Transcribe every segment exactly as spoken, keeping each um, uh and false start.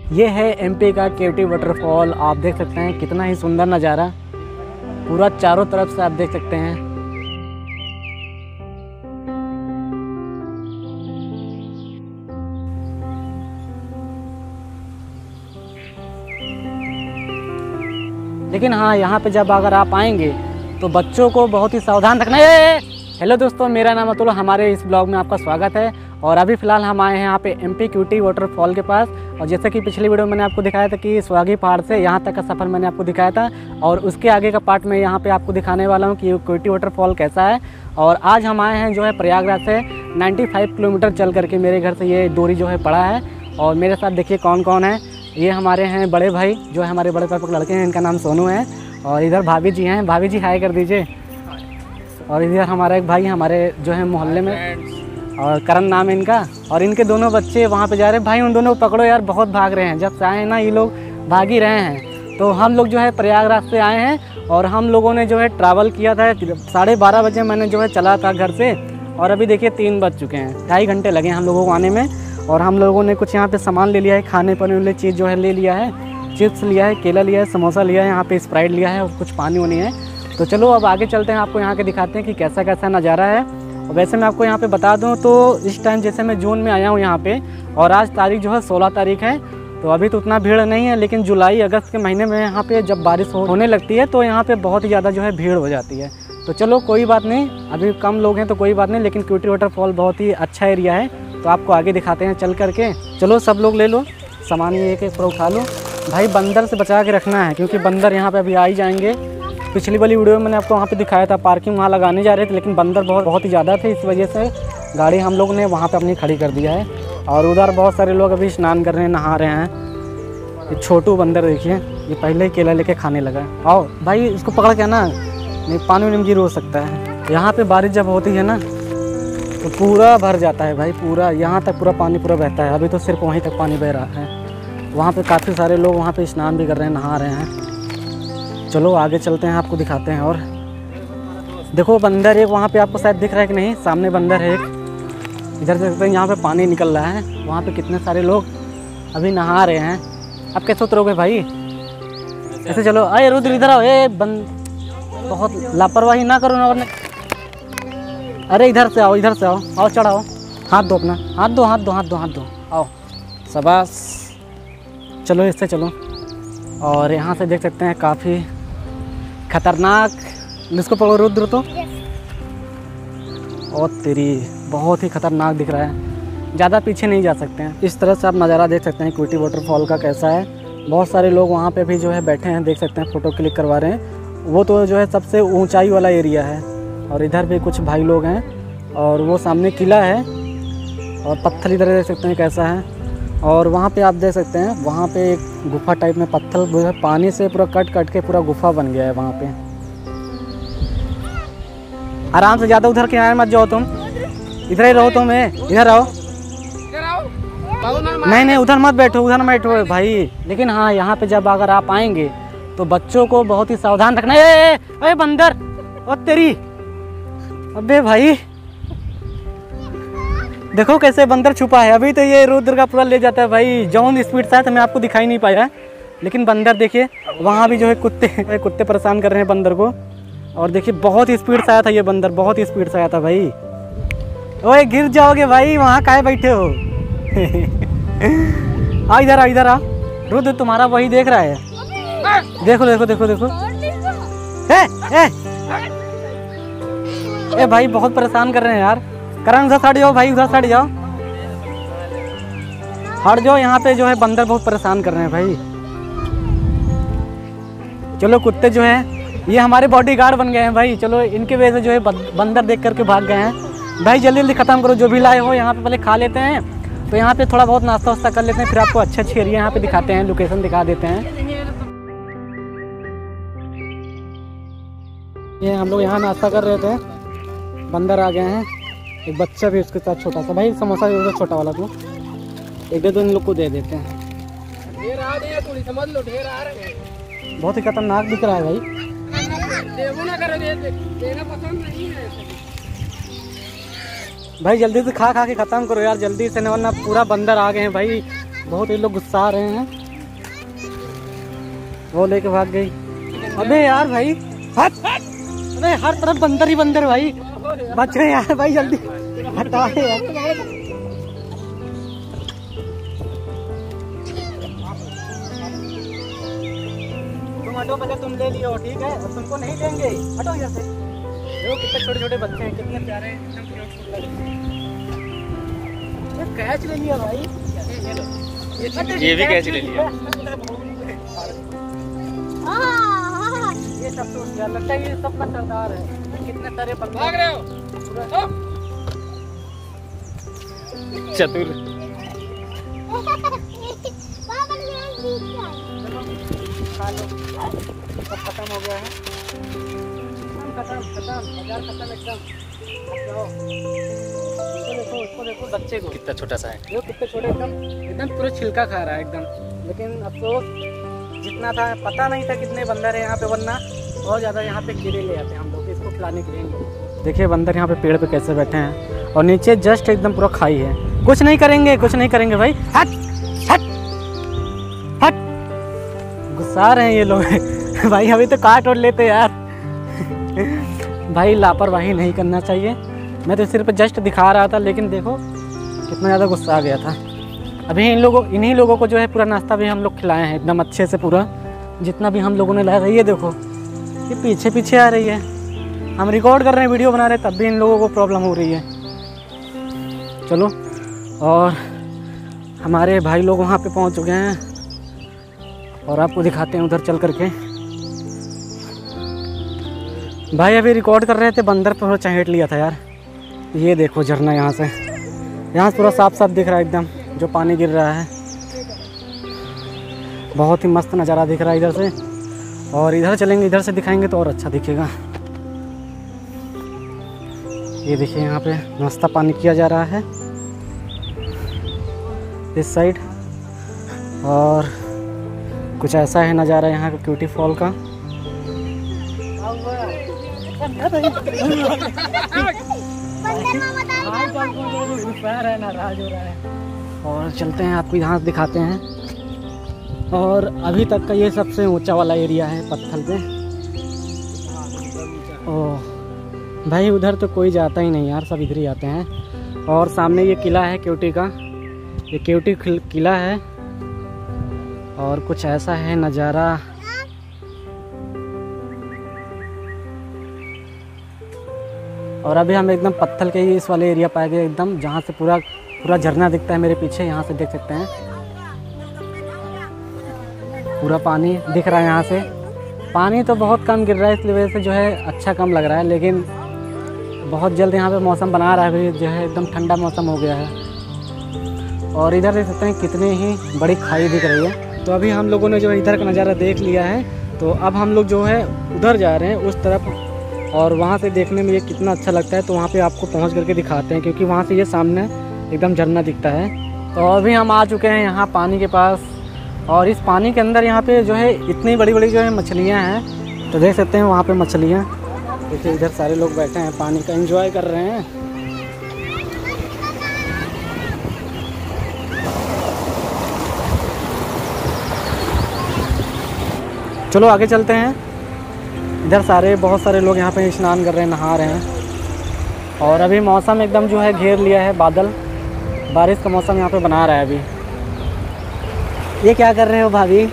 ये है एमपी का केवटी वाटरफॉल। आप देख सकते हैं कितना ही सुंदर नज़ारा, पूरा चारों तरफ से आप देख सकते हैं। लेकिन हाँ, यहाँ पे जब अगर आप आएंगे तो बच्चों को बहुत ही सावधान रखना है। हेलो दोस्तों, मेरा नाम अतुल, हमारे इस ब्लॉग में आपका स्वागत है। और अभी फ़िलहाल हम आए हैं यहाँ पे एमपी केवटी वाटरफॉल के पास। और जैसे कि पिछली वीडियो में मैंने आपको दिखाया था कि स्वागी पहाड़ से यहाँ तक का सफ़र मैंने आपको दिखाया था, और उसके आगे का पार्ट में यहाँ पे आपको दिखाने वाला हूँ कि केवटी वाटरफॉल कैसा है। और आज हम आए हैं जो है प्रयागराज से पचानवे किलोमीटर चल करके मेरे घर से ये दूरी जो है पड़ा है। और मेरे साथ देखिए कौन कौन है। ये हमारे हैं बड़े भाई, जो है हमारे बड़े पापा के लड़के हैं, इनका नाम सोनू है। और इधर भाभी जी हैं, भाभी जी हाय कर दीजिए। और इधर हमारा एक भाई हमारे जो है मोहल्ले में, और करण नाम है इनका। और इनके दोनों बच्चे वहाँ पे जा रहे हैं। भाई उन दोनों को पकड़ो यार, बहुत भाग रहे हैं। जब से आए हैं ना ये लोग भाग ही रहे हैं। तो हम लोग जो है प्रयागराज से आए हैं, और हम लोगों ने जो है ट्रैवल किया था। साढ़े बारह बजे मैंने जो है चला था घर से, और अभी देखिए तीन बज चुके हैं। ढाई घंटे लगे हम लोगों को आने में। और हम लोगों ने कुछ यहाँ पे सामान ले लिया है, खाने पीने वाली चीज़ जो है ले लिया है। चिप्स लिया है, केला लिया है, समोसा लिया है, यहाँ पे स्प्राइट लिया है, और कुछ पानी वानी है। तो चलो अब आगे चलते हैं, आपको यहाँ के दिखाते हैं कि कैसा कैसा नज़ारा है। और वैसे मैं आपको यहाँ पे बता दूँ तो इस टाइम जैसे मैं जून में आया हूँ यहाँ पे, और आज तारीख जो है सोलह तारीख है। तो अभी तो उतना भीड़ नहीं है, लेकिन जुलाई अगस्त के महीने में यहाँ पे जब बारिश हो, होने लगती है तो यहाँ पे बहुत ही ज़्यादा जो है भीड़ हो जाती है। तो चलो कोई बात नहीं, अभी कम लोग हैं तो कोई बात नहीं, लेकिन केवटी वाटरफॉल बहुत ही अच्छा एरिया है। तो आपको आगे दिखाते हैं चल करके। चलो सब लोग ले लो सामान, ये एक एक पूरा उठा लो। भाई बंदर से बचा के रखना है, क्योंकि बंदर यहाँ पे अभी आ ही जाएंगे। पिछली वाली वीडियो में मैंने आपको वहाँ पे दिखाया था, पार्किंग वहाँ लगाने जा रहे थे, लेकिन बंदर बहुत बहुत ही ज़्यादा थे। इस वजह से गाड़ी हम लोग ने वहाँ पे अपनी खड़ी कर दिया है। और उधर बहुत सारे लोग अभी स्नान कर रहे हैं, नहा रहे हैं। ये छोटू बंदर देखिए, ये पहले ही केला लेके खाने लगा है। आओ भाई इसको पकड़ के ना, नहीं पानी में गिर हो सकता है। यहाँ पर बारिश जब होती है ना तो पूरा भर जाता है भाई, पूरा यहाँ तक पूरा पानी पूरा बहता है। अभी तो सिर्फ वहीं तक पानी बह रहा है। वहाँ पे काफ़ी सारे लोग वहाँ पे स्नान भी कर रहे हैं, नहा रहे हैं। चलो आगे चलते हैं, आपको दिखाते हैं। और देखो बंदर एक वहाँ पे आपको शायद दिख रहा है कि नहीं, सामने बंदर है एक। इधर से देखते हैं यहाँ पे पानी निकल रहा है, वहाँ पे कितने सारे लोग अभी नहा रहे हैं। अब कैसे उतरोगे भाई, ऐसे चलो। अरे रुद्र इधर आओ, ए बंद बहुत लापरवाही ना करो ना, वरना अरे इधर से आओ, इधर से आओ, आओ चढ़ाओ, हाथ दो अपना, हाथ दो हाथ दो हाथ दो हाथ दो, आओ शाबाश। चलो इससे चलो। और यहाँ से देख सकते हैं काफ़ी खतरनाक, जिसको पकड़ो रुद्र तो, और तेरी बहुत ही खतरनाक दिख रहा है। ज़्यादा पीछे नहीं जा सकते हैं। इस तरह से आप नज़ारा देख सकते हैं केवटी वाटरफॉल का कैसा है। बहुत सारे लोग वहाँ पे भी जो है बैठे हैं, देख सकते हैं, फ़ोटो क्लिक करवा रहे हैं। वो तो जो है सबसे ऊंचाई वाला एरिया है। और इधर भी कुछ भाई लोग हैं, और वो सामने किला है, और पत्थर इधर देख सकते हैं कैसा है। और वहाँ पे आप देख सकते हैं, वहाँ पे एक गुफा टाइप में पत्थर जो है पानी से पूरा कट कट के पूरा गुफा बन गया है वहाँ पे। आराम से, ज़्यादा उधर के आए मत जाओ, तुम इधर ही रहो। तुम इधर आओ, नहीं नहीं उधर मत बैठो, उधर मत बैठो भाई। लेकिन हाँ, यहाँ पे जब अगर आप आएंगे तो बच्चों को बहुत ही सावधान रखना है। अरे बंदर, और तेरी, अबे भाई देखो कैसे बंदर छुपा है। अभी तो ये रुद्र का पूरा ले जाता है भाई, जौन स्पीड से है तो मैं आपको दिखाई नहीं पाया। लेकिन बंदर देखिए, वहाँ भी जो है कुत्ते कुत्ते परेशान कर रहे हैं बंदर को। और देखिए बहुत स्पीड से आया था ये बंदर, बहुत ही स्पीड से आया था भाई। ओए गिर जाओगे भाई, वहाँ काहे बैठे हो? आ इधर आ, इधर आ। रुद्र तुम्हारा वही देख रहा है, देखो देखो देखो देखो। ए, ए, ए भाई बहुत परेशान कर रहे हैं यार। करण उधर हट जाओ भाई, उधर हट जाओ, हट जाओ। यहाँ पे जो है बंदर बहुत परेशान कर रहे हैं भाई। चलो कुत्ते जो हैं ये हमारे बॉडीगार्ड बन गए हैं भाई। चलो इनके वजह से जो है बंदर देख करके भाग गए हैं। भाई जल्दी जल्दी ख़त्म करो जो भी लाए हो। यहाँ पे पहले खा लेते हैं, तो यहाँ पे थोड़ा बहुत नाश्ता वास्ता कर लेते हैं, फिर आपको अच्छे अच्छे एरिया यहाँ पे दिखाते हैं, लोकेशन दिखा देते हैं। ये हम लोग यहाँ नाश्ता कर रहे थे, बंदर आ गए हैं। एक बच्चा भी उसके साथ छोटा सा। भाई समोसा भी होगा छोटा वाला, तो एक दे दो इन लोग को दे देते हैं। ढेर आ रहे हैं, थोड़ी समझ लो, ढेर आ रहे हैं। बहुत ही खतरनाक दिख रहा है भाई। ना करो, देना पसंद नहीं है भाई। जल्दी से खा खा के ख़त्म करो यार, जल्दी से, वरना पूरा बंदर आ गए हैं भाई। बहुत ही लोग गुस्सा आ रहे हैं। वो लेके भाग गई। अबे यार भाई, हट अबे हर तरफ बंदर ही बंदर भाई, बच गए यार भाई, जल्दी हटा यार। तुम हटो, पहले तुम ले लियो, ठीक है, और तुमको नहीं लेंगे, हटो यहाँ से। देखो कितने छोटे छोटे बच्चे हैं, कितने प्यारे हैं, कैच ले लिया भाई, ये भी कैच ले लिया। ये सब तो यार लगता है ये सब का सरदार है, कितने सारे भाग रहे हो चतुर। खा लो, सब खत्म हो गया है, खत्म खत्म बाजार खत्म एकदम। देखो इसको देखो, बच्चे को कितना छोटा सा है, देखो कितने छोटे, एकदम एकदम पूरा छिलका खा रहा है एकदम। लेकिन अफसोस जितना था पता नहीं था कितने बंदर है यहाँ पे, वरना बहुत ज़्यादा यहाँ पे कीड़े ले आते हैं हम लोग इसको खिलाने के लिए। देखिए बंदर यहाँ पे पेड़ पे कैसे बैठे हैं, और नीचे जस्ट एकदम पूरा खाई है। कुछ नहीं करेंगे, कुछ नहीं करेंगे भाई, हट हट हट। गुस्सा रहे हैं ये लोग भाई, अभी तो काट और लेते यार भाई लापरवाही नहीं करना चाहिए। मैं तो सिर्फ जस्ट दिखा रहा था, लेकिन देखो कितना ज़्यादा गुस्सा आ गया था। अभी इन लोगों इन्हीं लोगों को जो है पूरा नाश्ता भी हम लोग खिलाए हैं एकदम अच्छे से, पूरा जितना भी हम लोगों ने लाया था। ये देखो ये पीछे पीछे आ रही है, हम रिकॉर्ड कर रहे हैं, वीडियो बना रहे हैं, तब भी इन लोगों को प्रॉब्लम हो रही है। चलो, और हमारे भाई लोग वहाँ पे पहुँच चुके हैं, और आपको दिखाते हैं उधर चल करके। भाई अभी रिकॉर्ड कर रहे थे, बंदर पर चहेट लिया था यार। ये देखो झरना, यहाँ से यहाँ से पूरा साफ साफ दिख रहा है एकदम, जो पानी गिर रहा है। बहुत ही मस्त नज़ारा दिख रहा है इधर से, और इधर चलेंगे, इधर से दिखाएंगे तो और अच्छा दिखेगा। ये देखिए यहाँ पे नाश्ता पानी किया जा रहा है इस साइड, और कुछ ऐसा है नज़ारा यहाँ का क्यूटी फॉल का। नाराज हो रहा है, और चलते हैं आपको यहाँ दिखाते हैं। और अभी तक का ये सबसे ऊंचा वाला एरिया है पत्थल पे। ओह भाई उधर तो कोई जाता ही नहीं यार, सब इधर ही आते हैं। और सामने ये किला है केवटी का, ये केवटी किला है, और कुछ ऐसा है नज़ारा। और अभी हम एकदम पत्थल के ही इस वाले एरिया पाए गए एकदम, जहाँ से पूरा पूरा झरना दिखता है मेरे पीछे, यहाँ से देख सकते हैं पूरा पानी दिख रहा है यहाँ से। पानी तो बहुत कम गिर रहा है, इसलिए वजह से जो है अच्छा कम लग रहा है, लेकिन बहुत जल्द यहाँ पे मौसम बना रहा है, अभी जो है एकदम ठंडा मौसम हो गया है। और इधर देख सकते हैं कितनी ही बड़ी खाई दिख रही है। तो अभी हम लोगों ने जो इधर का नज़ारा देख लिया है, तो अब हम लोग जो है उधर जा रहे हैं उस तरफ, और वहाँ से देखने में ये कितना अच्छा लगता है, तो वहाँ पे आपको पहुँच करके दिखाते हैं, क्योंकि वहाँ से ये सामने एकदम झरना दिखता है। तो अभी हम आ चुके हैं यहाँ पानी के पास, और इस पानी के अंदर यहाँ पे जो है इतनी बड़ी बड़ी जो है मछलियाँ हैं, तो देख सकते हैं वहाँ पे मछलियाँ। देखिए इधर सारे लोग बैठे हैं, पानी का एंजॉय कर रहे हैं। चलो आगे चलते हैं। इधर सारे बहुत सारे लोग यहाँ पे स्नान कर रहे हैं, नहा रहे हैं। और अभी मौसम एकदम जो है घेर लिया है, बादल, बारिश का मौसम यहाँ पे बना रहा है अभी। ये क्या कर रहे हो भाभी?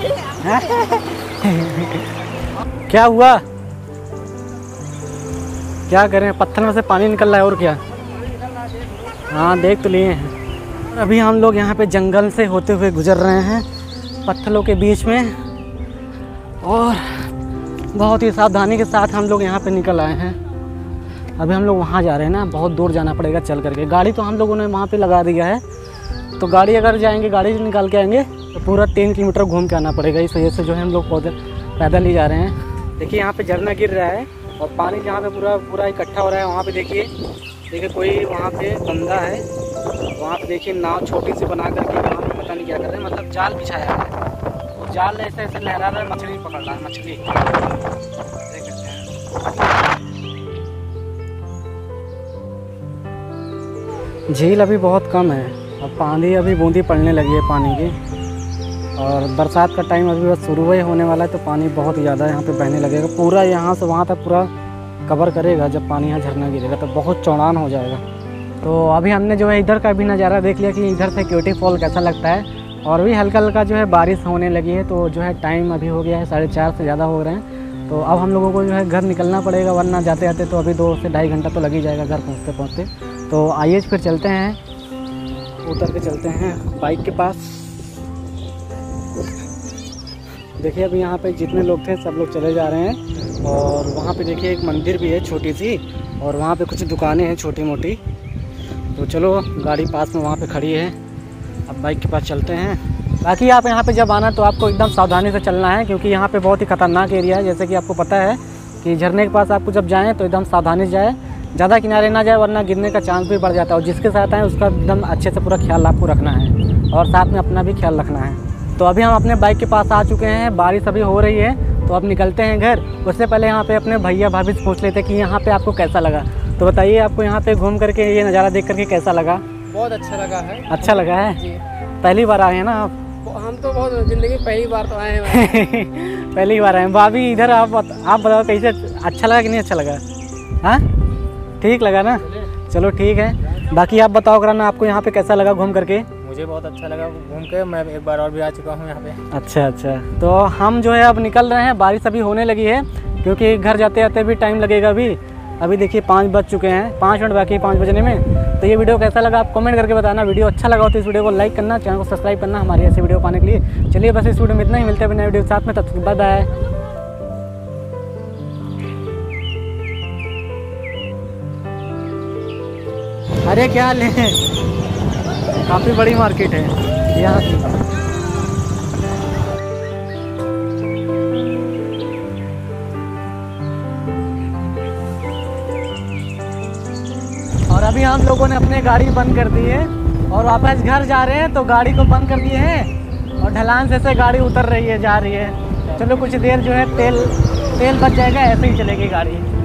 क्या हुआ? क्या करें, पत्थर में से पानी निकल रहा है, और क्या। हाँ देख तो लिए हैं। अभी हम लोग यहाँ पे जंगल से होते हुए गुजर रहे हैं, पत्थरों के बीच में, और बहुत ही सावधानी के साथ हम लोग यहाँ पे निकल आए हैं। अभी हम लोग वहाँ जा रहे हैं ना, बहुत दूर जाना पड़ेगा चल करके। गाड़ी तो हम लोगों ने वहाँ पे लगा दिया है, तो गाड़ी अगर जाएंगे, गाड़ी निकाल के आएंगे तो पूरा तीन किलोमीटर घूम के आना पड़ेगा। इस वजह से जो है हम लोग पैदल पैदल ही जा रहे हैं। देखिए यहाँ पे झरना गिर रहा है, और पानी जहाँ पे पूरा पूरा इकट्ठा हो रहा है, वहाँ पे देखिए देखिए कोई वहाँ पे बंदा है, वहाँ पे देखिए नाव छोटी सी बना करके वहाँ पे पता नहीं क्या कर रहे हैं, मतलब जाल बिछाया है, वो जाल ऐसे ऐसे लहरा रहा है, मछली पकड़ रहा है, मछली देख सकते हैं। झील अभी बहुत कम है, और पानी अभी बूंदी पड़ने लगी है पानी की, और बरसात का टाइम अभी बस शुरू ही होने वाला है, तो पानी बहुत ज़्यादा यहाँ पे बहने लगेगा। पूरा यहाँ से वहाँ तक पूरा कवर करेगा। जब पानी यहाँ झरना गिरेगा तो बहुत चौड़ान हो जाएगा। तो अभी हमने जो है इधर का भी नज़ारा देख लिया कि इधर से क्यूटी फॉल कैसा लगता है। और भी हल्का हल्का जो है बारिश होने लगी है, तो जो है टाइम अभी हो गया है साढ़े चार से ज़्यादा हो रहे हैं। तो अब हम लोगों को जो है घर निकलना पड़ेगा, वरना जाते जाते तो अभी दो से ढाई घंटा तो लग ही जाएगा घर पहुँचते पहुँचते। तो आइए फिर चलते हैं, उतर के चलते हैं बाइक के पास। देखिए अभी यहाँ पे जितने लोग थे सब लोग चले जा रहे हैं, और वहाँ पे देखिए एक मंदिर भी है छोटी सी, और वहाँ पे कुछ दुकानें हैं छोटी मोटी। तो चलो गाड़ी पास में वहाँ पे खड़ी है, अब बाइक के पास चलते हैं। बाकी आप यहाँ पे जब आना तो आपको एकदम सावधानी से चलना है, क्योंकि यहाँ पे बहुत ही खतरनाक एरिया है। जैसे कि आपको पता है कि झरने के पास आपको जब जाएँ तो एकदम सावधानी से जाए, ज़्यादा किनारे ना जाए, वरना गिरने का चांस भी बढ़ जाता है। और जिसके साथ आए उसका एकदम अच्छे से पूरा ख्याल आपको रखना है, और साथ में अपना भी ख्याल रखना है। तो अभी हम अपने बाइक के पास आ चुके हैं, बारिश अभी हो रही है, तो अब निकलते हैं घर। उससे पहले यहाँ पे अपने भैया भाभी से पूछ लेते कि यहाँ पे आपको कैसा लगा। तो बताइए आपको यहाँ पे घूम करके ये नज़ारा देख करके कैसा लगा? बहुत अच्छा लगा है। अच्छा लगा है जी। पहली बार आए हैं ना आप? हम तो बहुत ज़िंदगी पहली बार तो आए हैं। पहली बार आए हैं। भाभी इधर आप आप बताओ कैसे, अच्छा लगा कि नहीं अच्छा लगा? हाँ ठीक लगा ना? चलो ठीक है। बाकी आप बताओ करा ना, आपको यहाँ पे कैसा लगा घूम करके? मुझे बहुत अच्छा लगा घूम के, मैं एक बार और भी आ चुका हूँ यहाँ पे। अच्छा अच्छा। तो हम जो है अब निकल रहे हैं, बारिश अभी होने लगी है, क्योंकि घर जाते जाते भी टाइम लगेगा। अभी अभी देखिए पाँच बज चुके हैं, पाँच मिनट बाकी है पाँच बजने में। तो ये वीडियो कैसा लगा आप कमेंट करके बताना। वीडियो अच्छा लगा हो तो इस वीडियो को लाइक करना, चैनल को सब्सक्राइब करना हमारी ऐसी वीडियो पाने के लिए। चलिए बस इस वीडियो में इतना ही, मिलते हैं नए वीडियो के साथ में, तब तक बाय बाय। अरे क्या ले, काफ़ी बड़ी मार्केट है यहाँ की। और अभी हम लोगों ने अपने गाड़ी बंद कर दी है, और वापस घर जा रहे हैं, तो गाड़ी को बंद कर दिए हैं, और ढलान से से गाड़ी उतर रही है, जा रही है। चलो कुछ देर जो है तेल तेल बच जाएगा, ऐसे ही चलेगी गाड़ी।